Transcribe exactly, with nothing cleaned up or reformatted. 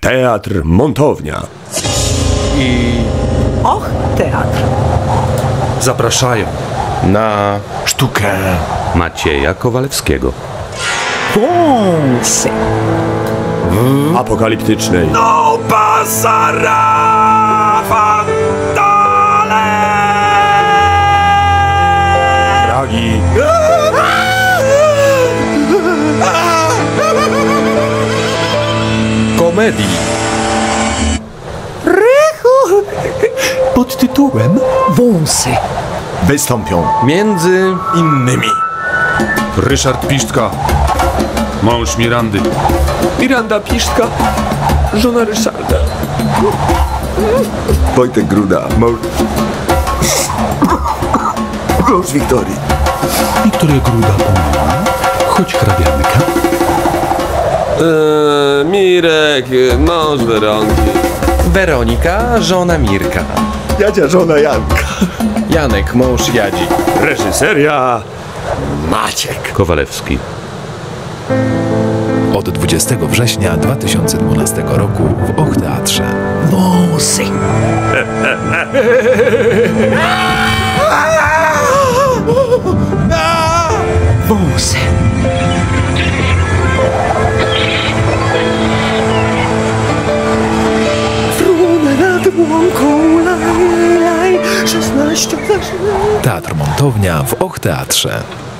Teatr Montownia i Och, teatr. zapraszają na sztukę Macieja Kowalewskiego. Wąsy. apokaliptycznej No pasara fantale Pragi komedii pod tytułem Wąsy. wystąpią między innymi Ryszard Piszczka, mąż Mirandy, Miranda Piszczka, żona Ryszarda, Wojtek Gruda, mąż mąż Wiktorii, Wiktoria Gruda pomogła, choć hrabianka. Eee, Mirek, mąż Weronki. Weronika, żona Mirka, Jadzia, żona Janka, Janek, mąż Jadzi. reżyseria Maciek. Kowalewski. Od dwudziestego września dwa tysiące dwunastego roku w Och Teatrze. Wąsy. Wąsy. Frunę nad łąką, laj, laj, szesnaście Teatr Montownia w Och Teatrze.